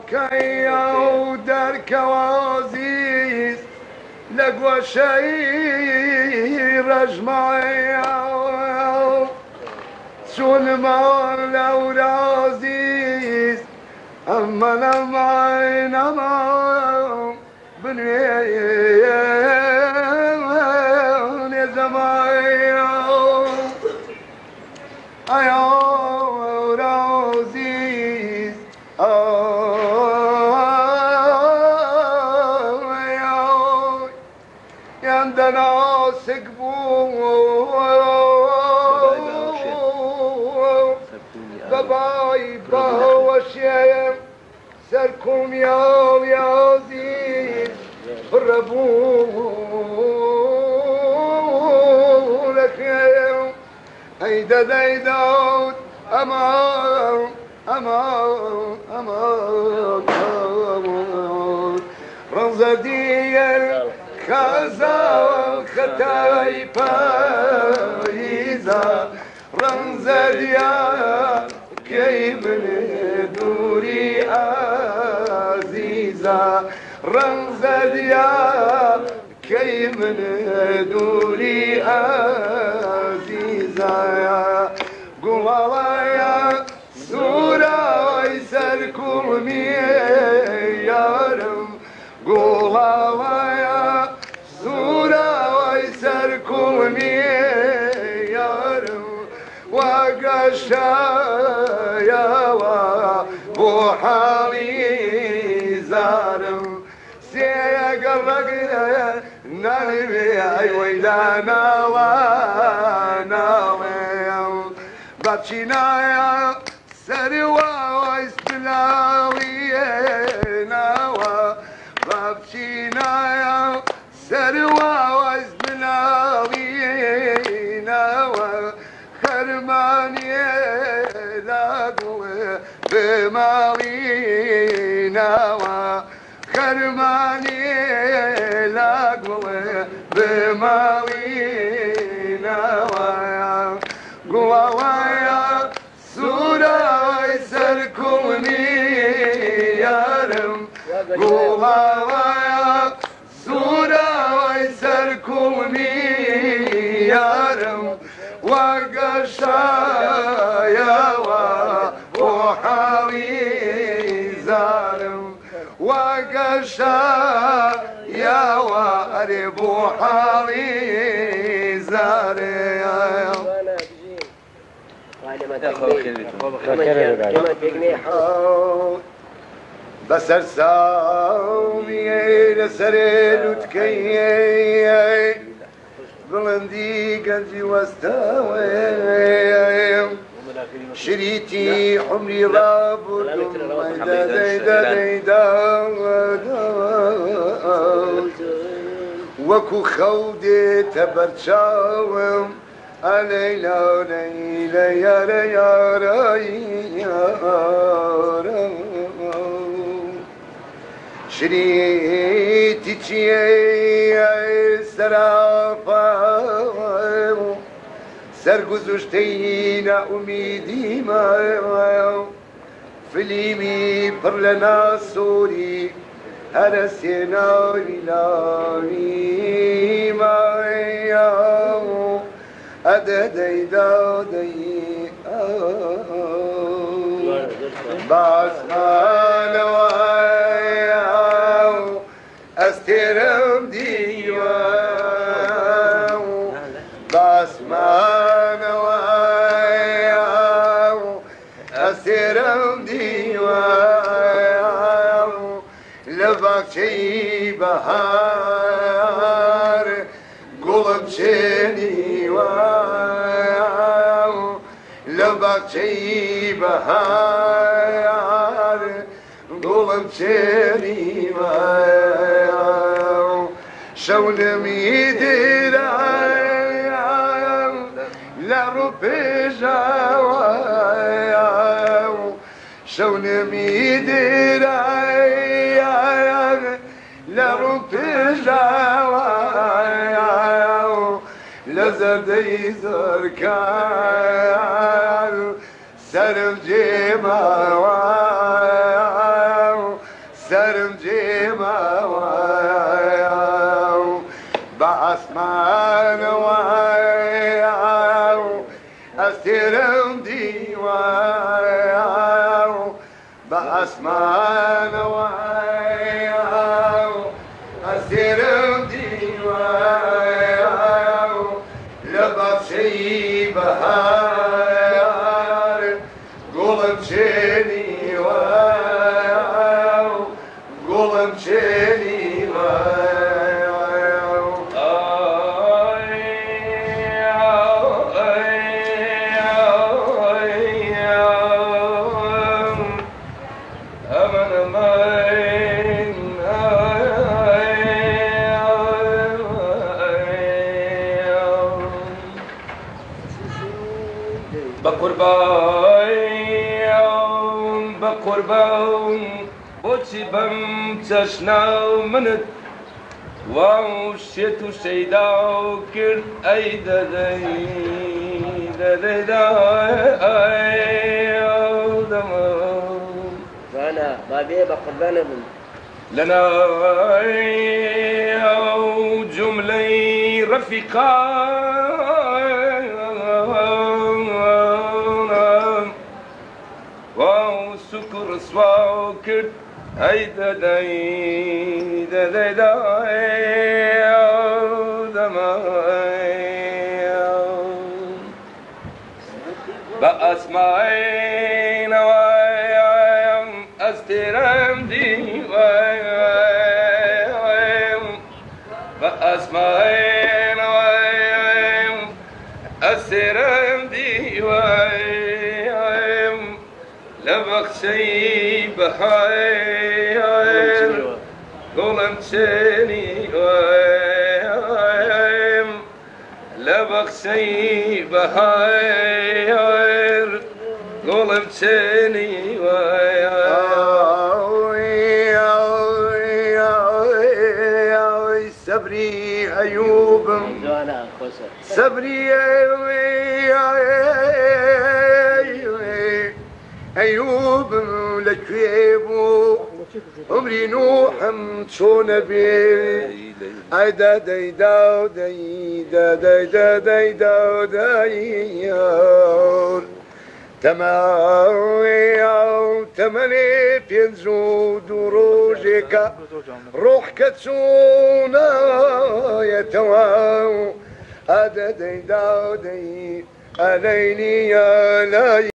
كيا ودرك وعزيز لقوى شي رجمعي شو المال لو عزيز أما لمعين أما بنيين يا زمايا يا عزيز يا عندنا سقبو ببايبه وشيم سركم يا عزيز قربوا لك يا هيدا داود أمان أمان أمان أمان رمزدي الخزا والختاي فايزة رمزدي كي من دوري عزيزة رمزدي كي من دوري عزيزة قول الله يا سورة ويسركم ميارم قول الله يا سورة ويسركم ميارم وقشايا وابو حالي زارم سيقرقنا نالي اي ويلانا ونالي باتشينايا سروا واسبلاوينا باتشينايا سروا واسبلاوينا خرماني لاقو بمالينا خرماني لاقو بمالينا قوايا سورة يسركم ميارم قوايا سورة يسركم ميارم وقشايا وحالي زارم وقشايا واربو حالي زارم بسر ساومي لسريل وتكيي بلندي قنزي واستاوي شريتي حمري رابردم ميدا ديدا ديدا وكو خودي تبرشاوم ليلى ليلى يا يا شريتي تشي سرافا سرگوزشتينا أميدي ما فيلمي برلنا سوري هرسينا لاني ما ياو أددي دادي باسمان واياو استرم ديواو باسمان واياو استرم ديواو لباكشي بهار قلب شني واو لباكشي بهار قلب شني واو شون ميدير لا ربي جاو شون ميدير لا ربي جاو لزردي زركان سرف جيما سرم جيما بأسمان أسترم ديوا بأسمان أسترم ديوا لبطشي بهار قولم شيني قولم شيني بقربان بوچی بم چشناو منت واو شیت و شیدا کرد ای ددی ددی دای وانا ما بيه بقربان من لنا جملة رفيقان واو سكر سواو كرت هيدا داي داي داي بأسمعين ويايم أسترم دي ويايم بأسمعين ويايم أسترم دي ويايم لبخشي بحير قولم تشيني ويايم لبخشي بحير قولم تشيني صبري أيوب صبري أيوب لكيبو عمري نوح مشون بي أي دا داي داو داي دا داي دا داي داو داي تماني بينزو دروجك روح كتسونا يتواو أدا داي داو داي أليني يا لاي